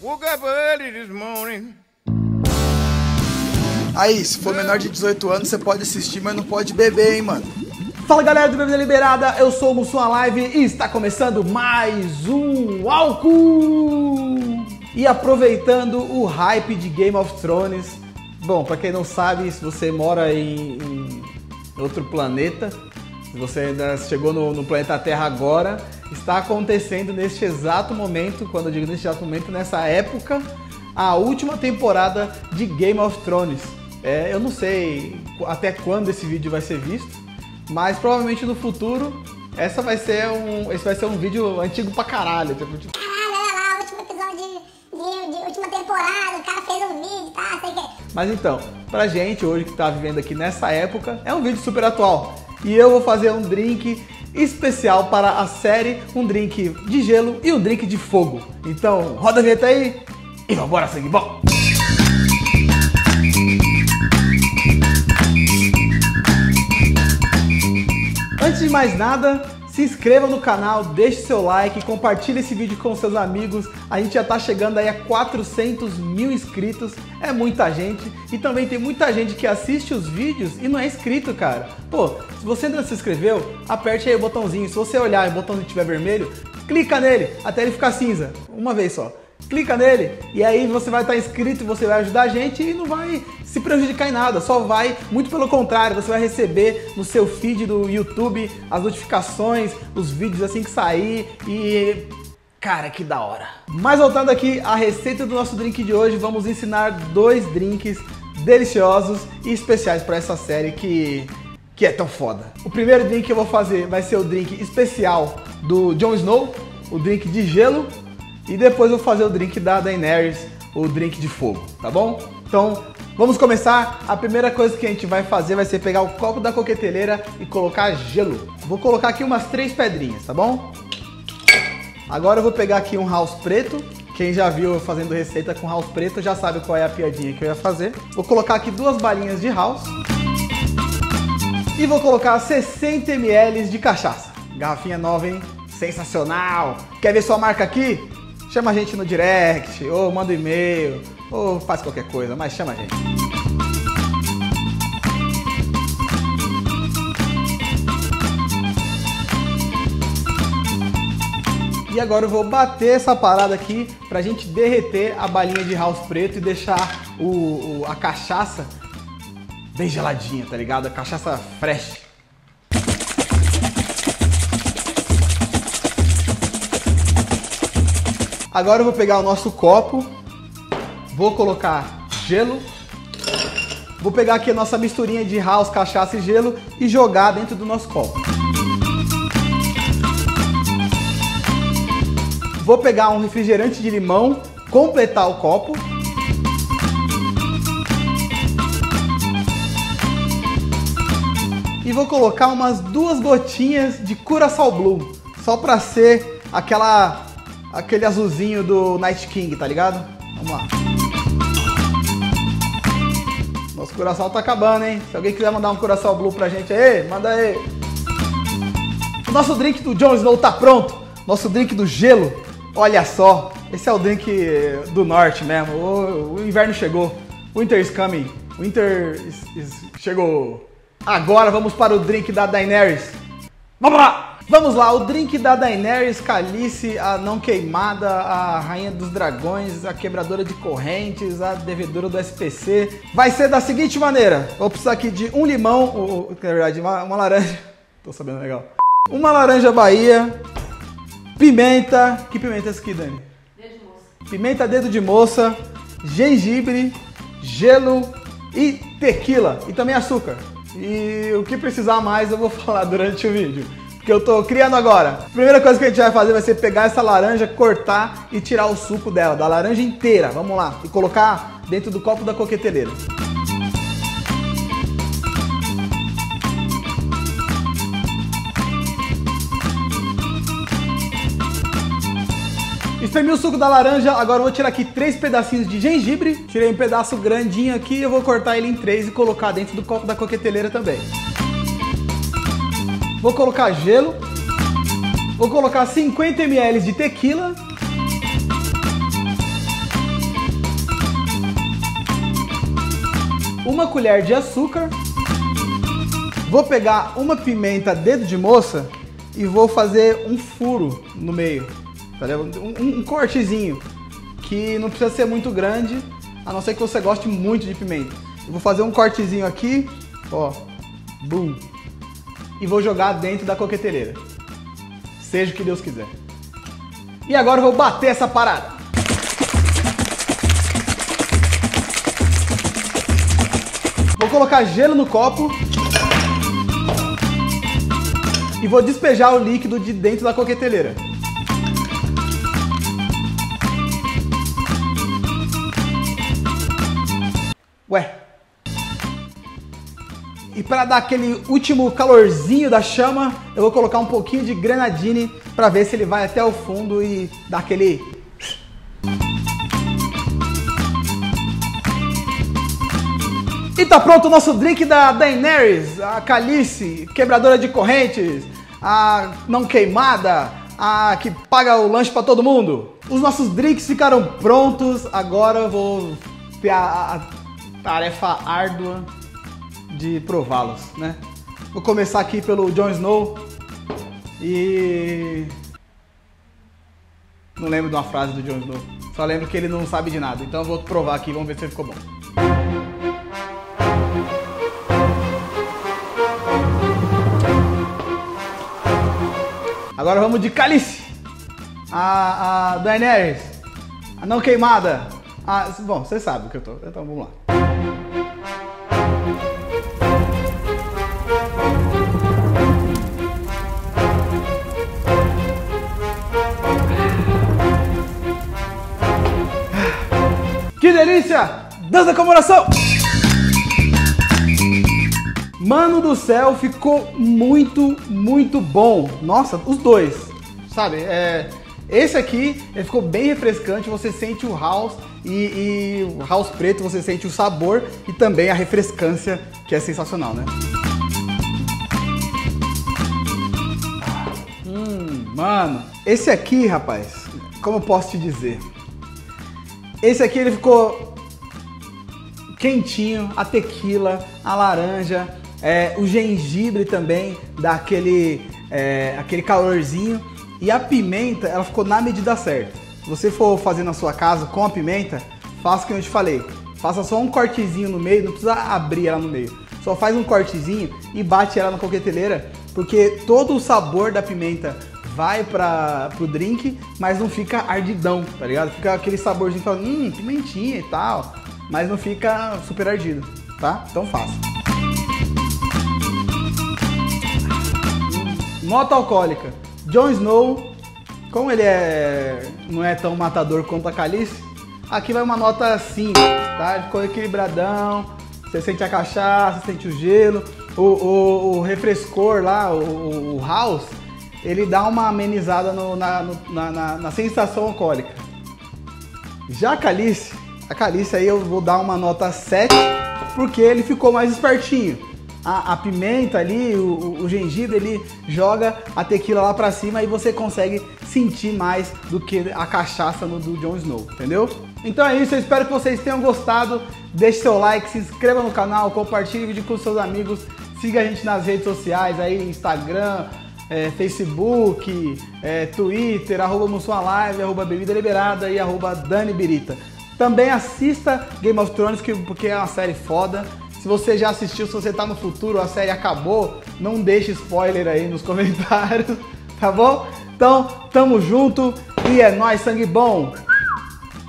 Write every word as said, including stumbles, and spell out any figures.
Woke up early this morning. Aí, se for menor de dezoito anos, você pode assistir, mas não pode beber, hein, mano. Fala, galera do Bebida Liberada, eu sou o Mussum Live e está começando mais um álcool. E aproveitando o hype de Game of Thrones, bom, pra quem não sabe, se você mora em, em outro planeta, se você ainda chegou no, no planeta Terra agora, está acontecendo neste exato momento, quando eu digo neste exato momento, nessa época, a última temporada de Game of Thrones. É, eu não sei até quando esse vídeo vai ser visto, mas provavelmente no futuro essa vai ser um, esse vai ser um vídeo antigo pra caralho. Tipo, tipo... Caralho, olha lá, o último episódio de, de, de última temporada, o cara fez um vídeo, tá? Sei que... Mas então, pra gente hoje que tá vivendo aqui nessa época, é um vídeo super atual. E eu vou fazer um drink especial para a série, um drink de gelo e um drink de fogo. Então, roda a vinheta aí e vambora, sangue bom! Antes de mais nada, se inscreva no canal, deixe seu like, compartilhe esse vídeo com seus amigos. A gente já tá chegando aí a quatrocentos mil inscritos, é muita gente. E também tem muita gente que assiste os vídeos e não é inscrito, cara. Pô, se você ainda não se inscreveu, aperte aí o botãozinho. Se você olhar e o botãozinho estiver vermelho, clica nele até ele ficar cinza, uma vez só. Clica nele e aí você vai estar inscrito e você vai ajudar a gente e não vai se prejudicar em nada, só vai, muito pelo contrário, você vai receber no seu feed do YouTube as notificações, os vídeos assim que sair e... cara, que da hora! Mas voltando aqui à receita do nosso drink de hoje, vamos ensinar dois drinks deliciosos e especiais para essa série que... que é tão foda. O primeiro drink que eu vou fazer vai ser o drink especial do Jon Snow, o drink de gelo. E depois eu vou fazer o drink da Daenerys, o drink de fogo, tá bom? Então, vamos começar. A primeira coisa que a gente vai fazer vai ser pegar o copo da coqueteleira e colocar gelo. Vou colocar aqui umas três pedrinhas, tá bom? Agora eu vou pegar aqui um house preto. Quem já viu eu fazendo receita com house preto já sabe qual é a piadinha que eu ia fazer. Vou colocar aqui duas balinhas de house. E vou colocar sessenta mililitros de cachaça. Garrafinha nova, hein? Sensacional! Quer ver sua marca aqui? Chama a gente no direct, ou manda um e-mail, ou faz qualquer coisa, mas chama a gente. E agora eu vou bater essa parada aqui pra gente derreter a balinha de house preto e deixar o, o, a cachaça bem geladinha, tá ligado? A cachaça fresh. Agora eu vou pegar o nosso copo, vou colocar gelo, vou pegar aqui a nossa misturinha de house, cachaça e gelo e jogar dentro do nosso copo. Vou pegar um refrigerante de limão, completar o copo. E vou colocar umas duas gotinhas de Curaçao Blue, só pra ser aquela... aquele azulzinho do Night King, tá ligado? Vamos lá. Nosso Curaçao tá acabando, hein? Se alguém quiser mandar um Curaçao Blue pra gente aí, manda aí. O nosso drink do Jon Snow tá pronto. Nosso drink do gelo. Olha só. Esse é o drink do norte mesmo. O, o inverno chegou. Winter is coming. Winter is, is... chegou. Agora vamos para o drink da Daenerys. Vamos lá! Vamos lá, o drink da Daenerys, Khaleesi, a não queimada, a rainha dos dragões, a quebradora de correntes, a devedora do S P C. Vai ser da seguinte maneira, vou precisar aqui de um limão, ou, na verdade, uma, uma laranja, tô sabendo legal. Uma laranja Bahia, pimenta, que pimenta é essa aqui, Dani? Dedo de moça. Pimenta dedo de moça, gengibre, gelo e tequila, e também açúcar. E o que precisar mais eu vou falar durante o vídeo. Que eu tô criando agora. A primeira coisa que a gente vai fazer vai ser pegar essa laranja, cortar e tirar o suco dela, da laranja inteira, vamos lá, e colocar dentro do copo da coqueteleira. Espremi o suco da laranja, agora eu vou tirar aqui três pedacinhos de gengibre, tirei um pedaço grandinho aqui e eu vou cortar ele em três e colocar dentro do copo da coqueteleira também. Vou colocar gelo, vou colocar cinquenta mililitros de tequila uma colher de açúcar. Vou pegar uma pimenta dedo de moça e vou fazer um furo no meio, tá vendo? Um, um cortezinho, que não precisa ser muito grande, a não ser que você goste muito de pimenta. Eu vou fazer um cortezinho aqui, ó, bum, e vou jogar dentro da coqueteleira. Seja o que Deus quiser. E agora eu vou bater essa parada. Vou colocar gelo no copo e vou despejar o líquido de dentro da coqueteleira. Ué. E para dar aquele último calorzinho da chama, eu vou colocar um pouquinho de grenadine para ver se ele vai até o fundo e dar aquele... E tá pronto o nosso drink da Daenerys, a Khaleesi, quebradora de correntes, a não queimada, a que paga o lanche para todo mundo. Os nossos drinks ficaram prontos, agora eu vou ter a, a tarefa árdua de prová-los, né? Vou começar aqui pelo Jon Snow e... não lembro de uma frase do Jon Snow, só lembro que ele não sabe de nada, então eu vou provar aqui, vamos ver se ficou bom. Agora vamos de Khaleesi, a, a Daenerys, a não queimada, a, bom, você sabe o que eu tô, então vamos lá. Que delícia! Dança com coração! Mano do céu, ficou muito, muito bom. Nossa, os dois, sabe? É, esse aqui, ele ficou bem refrescante, você sente o house e, e o house preto, você sente o sabor e também a refrescância, que é sensacional, né? Hum, mano, esse aqui, rapaz, como eu posso te dizer? Esse aqui, ele ficou quentinho, a tequila, a laranja... É, o gengibre também dá aquele, é, aquele calorzinho. E a pimenta, ela ficou na medida certa. Se você for fazer na sua casa com a pimenta, faça o que eu te falei. Faça só um cortezinho no meio, não precisa abrir ela no meio. Só faz um cortezinho e bate ela na coqueteleira, porque todo o sabor da pimenta vai para pro drink, mas não fica ardidão, tá ligado? Fica aquele saborzinho, fala, hum, pimentinha e tal, mas não fica super ardido, tá? Então faça. Nota alcoólica. Jon Snow, como ele é, não é tão matador quanto a Khaleesi, aqui vai uma nota cinco, tá? Ficou equilibradão, você sente a cachaça, sente o gelo, o, o, o refrescor lá, o, o house, ele dá uma amenizada no, na, no, na, na, na sensação alcoólica. Já a Khaleesi, a Khaleesi aí eu vou dar uma nota sete, porque ele ficou mais espertinho. A, a pimenta ali, o, o gengibre, ele joga a tequila lá pra cima e você consegue sentir mais do que a cachaça no do Jon Snow, entendeu? Então é isso, eu espero que vocês tenham gostado. Deixe seu like, se inscreva no canal, compartilhe o vídeo com seus amigos, siga a gente nas redes sociais aí, Instagram, é, Facebook, é, Twitter, arroba Mussualive, arroba Bebida Liberada e arroba Dani Birita. Também assista Game of Thrones, que, porque é uma série foda. Se você já assistiu, se você tá no futuro, a série acabou, não deixe spoiler aí nos comentários, tá bom? Então, tamo junto e é nóis, sangue bom!